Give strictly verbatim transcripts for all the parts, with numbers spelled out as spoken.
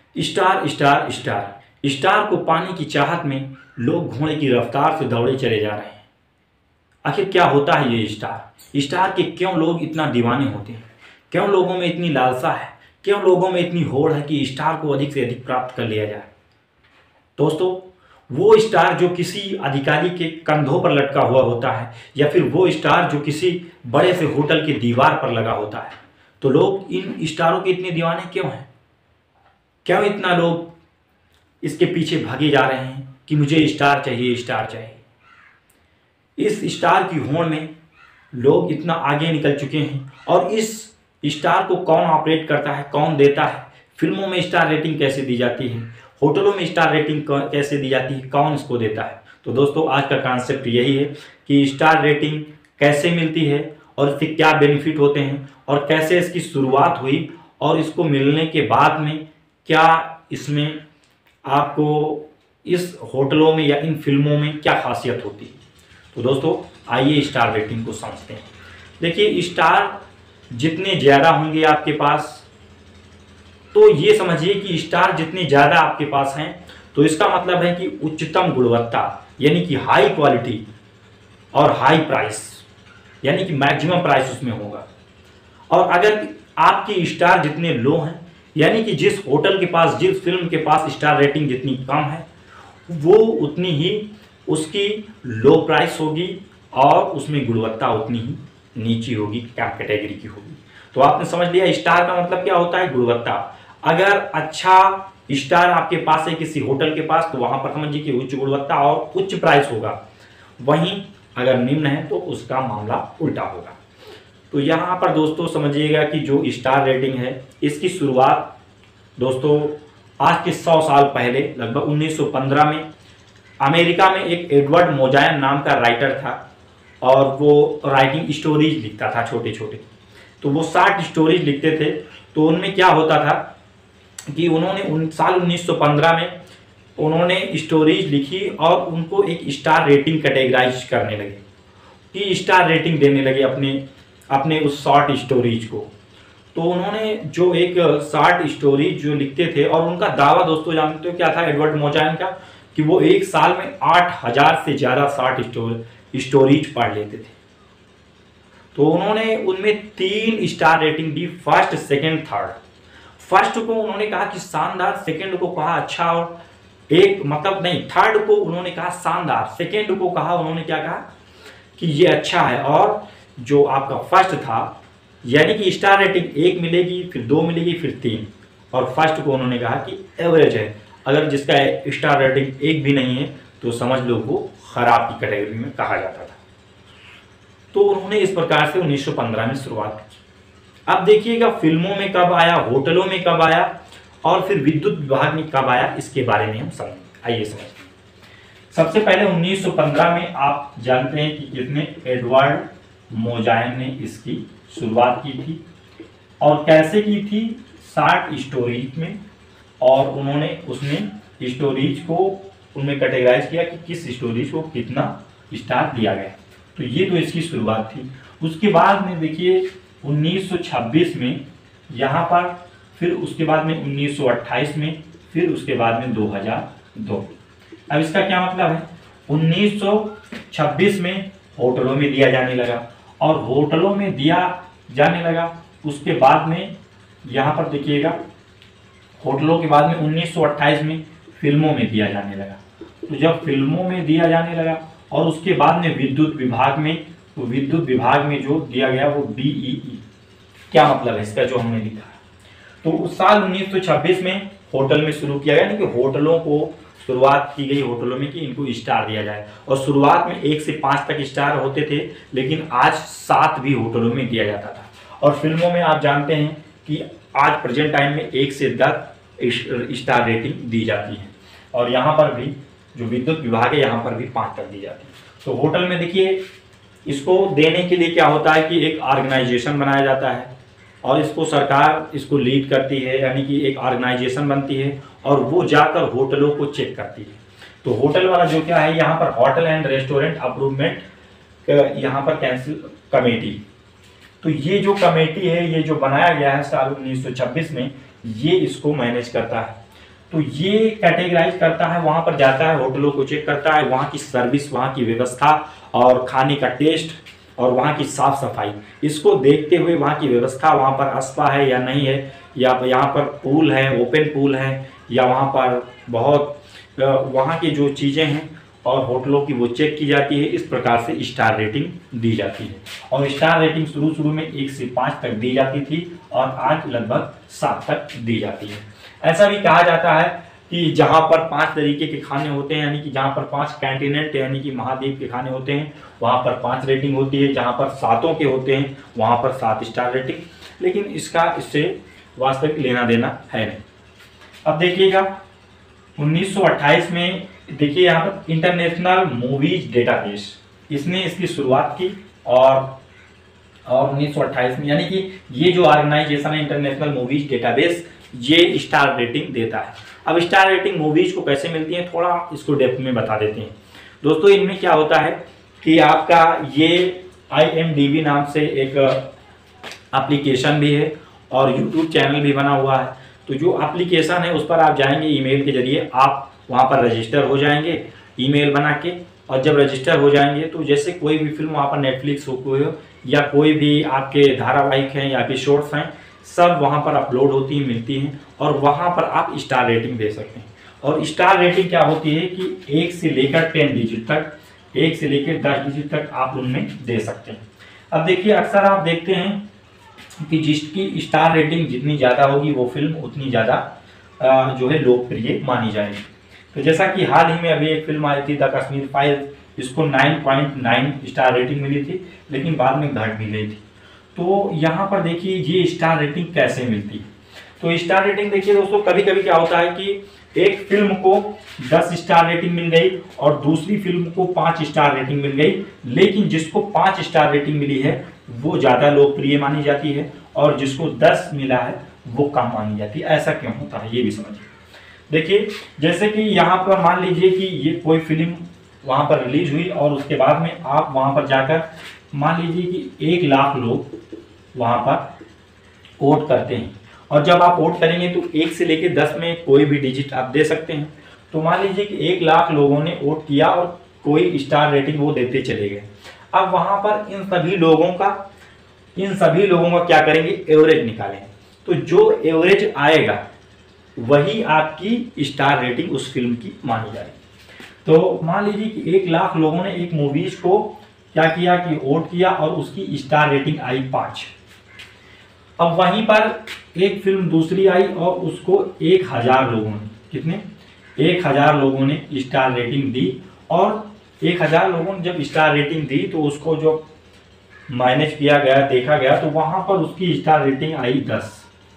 Star star star star को पाने की चाहत में लोग घोड़े की रफ्तार से दौड़े चले जा रहे हैं। आखिर क्या होता है ये स्टार? स्टार के क्यों लोग इतना दीवाने होते हैं? क्यों लोगों में इतनी लालसा है? क्यों लोगों में इतनी होड़ है कि स्टार को अधिक से अधिक प्राप्त कर लिया जाए? दोस्तों, वो स्टार जो किसी अधिकारी के कंधों पर लटका हुआ होता है, या फिर वो स्टार जो किसी बड़े से होटल की दीवार पर लगा होता है, तो लोग इन स्टारों के इतने दीवाने क्यों हैं? क्यों इतना लोग इसके पीछे भागे जा रहे हैं कि मुझे स्टार चाहिए, स्टार चाहिए? इस स्टार की होड़ में लोग इतना आगे निकल चुके हैं। और इस स्टार को कौन ऑपरेट करता है, कौन देता है? फिल्मों में स्टार रेटिंग कैसे दी जाती है, होटलों में स्टार रेटिंग कैसे दी जाती है, कौन इसको देता है? तो दोस्तों, आज का कॉन्सेप्ट यही है कि स्टार रेटिंग कैसे मिलती है और इससे क्या बेनिफिट होते हैं और कैसे इसकी शुरुआत हुई और इसको मिलने के बाद में क्या इसमें आपको इस होटलों में या इन फिल्मों में क्या खासियत होती है। तो दोस्तों, आइए स्टार रेटिंग को समझते हैं। देखिए, स्टार जितने ज़्यादा होंगे आपके पास, तो ये समझिए कि स्टार जितने ज़्यादा आपके पास हैं, तो इसका मतलब है कि उच्चतम गुणवत्ता, यानी कि हाई क्वालिटी और हाई प्राइस, यानी कि मैक्सिमम प्राइस उसमें होगा। और अगर आपके स्टार जितने लो हैं, यानी कि जिस होटल के पास, जिस फिल्म के पास स्टार रेटिंग जितनी कम है, वो उतनी ही उसकी लो प्राइस होगी और उसमें गुणवत्ता उतनी ही नीची होगी, क्या कैटेगरी की होगी। तो आपने समझ लिया स्टार का मतलब क्या होता है, गुणवत्ता। अगर अच्छा स्टार आपके पास है किसी होटल के पास, तो वहां पर समझिए कि उच्च गुणवत्ता और उच्च प्राइस होगा। वहीं अगर निम्न है तो उसका मामला उल्टा होगा। तो यहाँ पर दोस्तों समझिएगा कि जो स्टार रेटिंग है, इसकी शुरुआत दोस्तों आज के सौ साल पहले, लगभग उन्नीस सौ पंद्रह में अमेरिका में एक एडवर्ड मोजायन नाम का राइटर था, और वो राइटिंग स्टोरीज लिखता था छोटे छोटे। तो वो साठ स्टोरीज लिखते थे। तो उनमें क्या होता था कि उन्होंने उन साल उन्नीस सौ पंद्रह में उन्होंने स्टोरीज लिखी और उनको एक स्टार रेटिंग कैटेगराइज करने लगे, कि स्टार रेटिंग देने लगे अपने अपने उस शॉर्ट स्टोरीज को। तो उन्होंने जो एक शॉर्ट स्टोरीज जो लिखते थे, और उनका दावा दोस्तों जानते हो क्या था एडवर्ड मोजायन का, कि वो एक साल में आठ हजार से ज़्यादा शॉर्ट स्टोरी स्टोरीज पढ़ लेते थे। तो उन्होंने उनमें तीन स्टार रेटिंग दी, फर्स्ट, सेकंड, थर्ड। फर्स्ट को उन्होंने कहा कि शानदार, सेकंड को कहा अच्छा, और एक मतलब नहीं, थर्ड को उन्होंने कहा शानदार, सेकंड को कहा उन्होंने क्या कहा कि ये अच्छा है, और जो आपका फर्स्ट था, यानी कि स्टार रेटिंग एक मिलेगी, फिर दो मिलेगी, फिर तीन, और फर्स्ट को उन्होंने कहा कि एवरेज है। अगर जिसका स्टार रेटिंग एक भी नहीं है तो समझ लो वो खराब की कैटेगरी में कहा जाता था। तो उन्होंने इस प्रकार से उन्नीस सौ पंद्रह में शुरुआत की। अब देखिएगा फिल्मों में कब आया, होटलों में कब आया, और फिर विद्युत विभाग में कब आया, इसके बारे में हम समझेंगे। आइए समझते हैं। सबसे पहले उन्नीस सौ पंद्रह में आप जानते हैं कि कितने एडवर्ड मोजायन ने इसकी शुरुआत की थी, और कैसे की थी, साठ स्टोरीज में। और उन्होंने उसमें स्टोरीज को उनमें कैटेगराइज किया कि किस स्टोरीज को कितना स्टार दिया गया। तो ये तो इसकी शुरुआत थी। उसके बाद में देखिए उन्नीस सौ छब्बीस में यहाँ पर, फिर उसके बाद में उन्नीस सौ अट्ठाईस में, फिर उसके बाद में दो हज़ार दो। अब इसका क्या मतलब है, उन्नीस सौ छब्बीस में होटलों में दिया जाने लगा, और होटलों में दिया जाने लगा। उसके बाद में यहाँ पर देखिएगा होटलों के बाद में उन्नीस सौ अट्ठाईस में फिल्मों में दिया जाने लगा। तो जब फिल्मों में दिया जाने लगा और उसके बाद में विद्युत विभाग में, तो विद्युत विभाग में जो दिया गया वो बीईई। क्या मतलब है इसका जो हमने लिखा है, तो उस साल उन्नीस सौ छब्बीस में होटल में शुरू किया गया, यानी कि होटलों को शुरुआत की गई होटलों में कि इनको स्टार दिया जाए। और शुरुआत में एक से पाँच तक स्टार होते थे, लेकिन आज सात भी होटलों में दिया जाता था। और फिल्मों में आप जानते हैं कि आज प्रेजेंट टाइम में एक से दस स्टार रेटिंग दी जाती है। और यहाँ पर भी जो विद्युत विभाग है, यहाँ पर भी पाँच तक दी जाती है। तो होटल में देखिए इसको देने के लिए क्या होता है कि एक ऑर्गेनाइजेशन बनाया जाता है, और इसको सरकार इसको लीड करती है, यानी कि एक ऑर्गेनाइजेशन बनती है, और वो जाकर होटलों को चेक करती है। तो होटल वाला जो क्या है, यहाँ पर होटल एंड रेस्टोरेंट अप्रूवमेंट, यहाँ पर कैंसिल कमेटी। तो ये जो कमेटी है, ये जो बनाया गया है साल उन्नीस सौ छब्बीस में, ये इसको मैनेज करता है। तो ये कैटेगराइज करता है, वहाँ पर जाता है, होटलों को चेक करता है, वहाँ की सर्विस, वहाँ की व्यवस्था और खाने का टेस्ट और वहाँ की साफ़ सफाई, इसको देखते हुए वहाँ की व्यवस्था, वहाँ पर स्पा है या नहीं है, या यहाँ पर पूल है, ओपन पूल है, या वहाँ पर बहुत वहाँ की जो चीज़ें हैं और होटलों की वो चेक की जाती है। इस प्रकार से स्टार रेटिंग दी जाती है। और स्टार रेटिंग शुरू शुरू में एक से पाँच तक दी जाती थी और आज लगभग सात तक दी जाती है। ऐसा भी कहा जाता है कि जहाँ पर पांच तरीके के खाने होते हैं, यानी कि जहाँ पर पांच कैंटिनेंट यानी कि महाद्वीप के खाने होते हैं, वहाँ पर पांच रेटिंग होती है। जहाँ पर सातों के होते हैं वहाँ पर सात स्टार रेटिंग। लेकिन इसका इससे वास्तविक लेना देना है नहीं। अब देखिएगा उन्नीस सौ अट्ठाईस में, देखिए यहाँ पर इंटरनेशनल मूवीज डेटाबेस, इसने इसकी शुरुआत की और और उन्नीस सौ अट्ठाईस में, यानी कि ये जो ऑर्गेनाइजेशन है इंटरनेशनल मूवीज डेटाबेस, ये स्टार रेटिंग देता है। अब स्टार रेटिंग मूवीज को कैसे मिलती है, थोड़ा इसको डेप्थ में बता देते हैं। दोस्तों इनमें क्या होता है कि आपका ये आई एम डी बी नाम से एक एप्लीकेशन भी है और यूट्यूब चैनल भी बना हुआ है। तो जो एप्लीकेशन है उस पर आप जाएंगे, ईमेल के जरिए आप वहाँ पर रजिस्टर हो जाएंगे ईमेल बना के, और जब रजिस्टर हो जाएंगे तो जैसे कोई भी फिल्म वहाँ पर नेटफ्लिक्स हो या कोई भी आपके धारावाहिक हैं या एपिसोड्स हैं, सब वहाँ पर अपलोड होती हैं, मिलती हैं, और वहाँ पर आप स्टार रेटिंग दे सकते हैं। और स्टार रेटिंग क्या होती है कि एक से लेकर टेन डिजिट तक, एक से लेकर दस डिजिट तक आप उनमें दे सकते हैं। अब देखिए अक्सर आप देखते हैं कि जिसकी स्टार रेटिंग जितनी ज़्यादा होगी वो फिल्म उतनी ज़्यादा जो है लोकप्रिय मानी जाएगी। तो जैसा कि हाल ही में अभी एक फिल्म आई थी द कश्मीर फाइल्स, इसको nine point nine star rating मिली थी, लेकिन बाद में घट भी गई थी। तो यहाँ पर देखिए ये स्टार रेटिंग कैसे मिलती है। तो स्टार रेटिंग देखिए दोस्तों, कभी कभी क्या होता है कि एक फिल्म को दस स्टार रेटिंग मिल गई और दूसरी फिल्म को पाँच स्टार रेटिंग मिल गई, लेकिन जिसको पाँच स्टार रेटिंग मिली है वो ज़्यादा लोकप्रिय मानी जाती है और जिसको दस मिला है वो कम मानी जाती है। ऐसा क्यों होता है ये भी समझिए। देखिए जैसे कि यहाँ पर मान लीजिए कि ये कोई फिल्म वहाँ पर रिलीज हुई और उसके बाद में आप वहाँ पर जाकर मान लीजिए कि एक लाख लोग वहाँ पर वोट करते हैं, और जब आप वोट करेंगे तो एक से लेकर दस में कोई भी डिजिट आप दे सकते हैं। तो मान लीजिए कि एक लाख लोगों ने वोट किया और कोई स्टार रेटिंग वो देते चले गए। अब वहाँ पर इन सभी लोगों का इन सभी लोगों का क्या करेंगे, एवरेज निकालेंगे। तो जो एवरेज आएगा वही आपकी स्टार रेटिंग उस फिल्म की मानी जाएगी। तो मान लीजिए कि एक लाख लोगों ने एक मूवीज को क्या किया कि वोट किया और उसकी स्टार रेटिंग आई पाँच। अब वहीं पर एक फिल्म दूसरी आई और उसको एक हजार लोगों ने, कितने, एक हजार लोगों ने स्टार रेटिंग दी, और एक हजार लोगों ने जब स्टार रेटिंग दी तो उसको जो माइनस किया गया, देखा गया, तो वहां पर उसकी स्टार रेटिंग आई दस।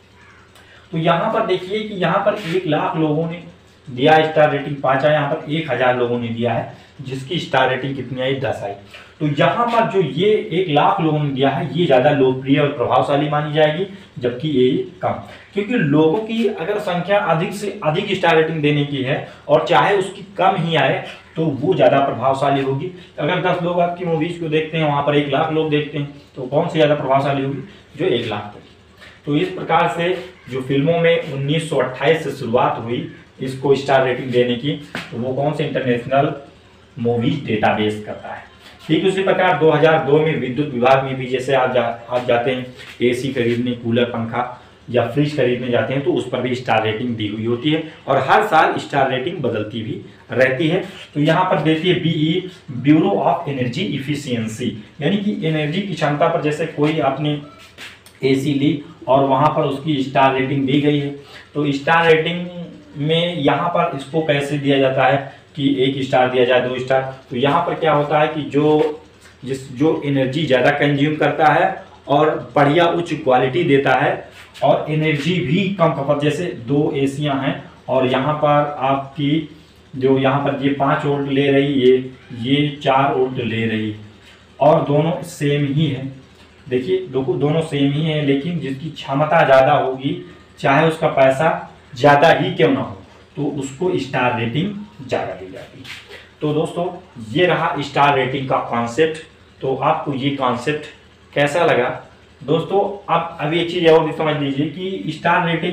तो यहाँ पर देखिए कि यहाँ पर एक लाख लोगों ने दिया स्टार रेटिंग पाँच आया, यहाँ पर एक हजार लोगों ने दिया है जिसकी स्टार रेटिंग कितनी आई, दस आई। तो यहाँ पर जो ये एक लाख लोगों ने दिया है ये ज़्यादा लोकप्रिय और प्रभावशाली मानी जाएगी, जबकि ये कम, क्योंकि लोगों की अगर संख्या अधिक से अधिक स्टार रेटिंग देने की है और चाहे उसकी कम ही आए तो वो ज़्यादा प्रभावशाली होगी। अगर दस लोग आपकी मूवीज को देखते हैं, वहाँ पर एक लाख लोग देखते हैं, तो कौन सी ज़्यादा प्रभावशाली होगी, जो एक लाख तक। तो इस प्रकार से जो फिल्मों में उन्नीस सौ अट्ठाईस से शुरुआत हुई इसको स्टार रेटिंग देने की, तो वो कौन से इंटरनेशनल मूवीज डेटाबेस करता है। ठीक उसी प्रकार दो हज़ार दो में विद्युत विभाग में भी, जैसे आप जा आप जाते हैं एसी खरीदने, कूलर, पंखा या फ्रिज खरीदने जाते हैं, तो उस पर भी स्टार रेटिंग दी हुई होती है और हर साल स्टार रेटिंग बदलती भी रहती है। तो यहाँ पर देखिए BE, bureau of energy efficiency, यानी कि एनर्जी की क्षमता पर, जैसे कोई आपने एसी ली और वहाँ पर उसकी स्टार रेटिंग दी गई है, तो स्टार रेटिंग में यहाँ पर इसको कैसे दिया जाता है कि एक स्टार दिया जाए, दो स्टार। तो यहाँ पर क्या होता है कि जो जिस जो एनर्जी ज़्यादा कंज्यूम करता है और बढ़िया उच्च क्वालिटी देता है और एनर्जी भी कम खपत, जैसे दो एसियाँ हैं और यहाँ पर आपकी जो यहाँ पर ये पाँच वोल्ट ले रही, ये ये चार वोल्ट ले रही, और दोनों सेम ही है। देखिए दो, दोनों सेम ही है, लेकिन जिसकी क्षमता ज़्यादा होगी चाहे उसका पैसा ज़्यादा ही क्यों ना हो, तो उसको स्टार रेटिंग ज़्यादा दी जाती है। तो दोस्तों ये रहा स्टार रेटिंग का कॉन्सेप्ट। तो आपको ये कॉन्सेप्ट कैसा लगा दोस्तों। आप अभी एक चीज़ और भी समझ लीजिए कि स्टार रेटिंग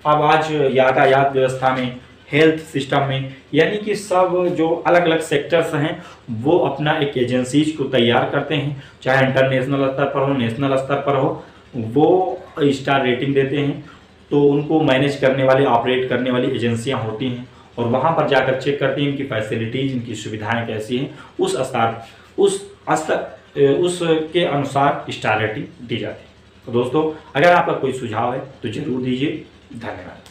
अब आज यातायात व्यवस्था में, हेल्थ सिस्टम में, यानी कि सब जो अलग अलग सेक्टर्स हैं वो अपना एक एजेंसीज को तैयार करते हैं, चाहे इंटरनेशनल स्तर पर हो, नेशनल स्तर पर हो, वो स्टार रेटिंग देते हैं। तो उनको मैनेज करने वाले, ऑपरेट करने वाली एजेंसियां होती हैं और वहाँ पर जाकर चेक करती हैं इनकी फैसिलिटीज़, इनकी सुविधाएं कैसी हैं, उस स्तर उस स्तर उसके अनुसार स्टार रेटिंग दी जाती है। तो दोस्तों, अगर आपका कोई सुझाव है तो ज़रूर दीजिए। धन्यवाद।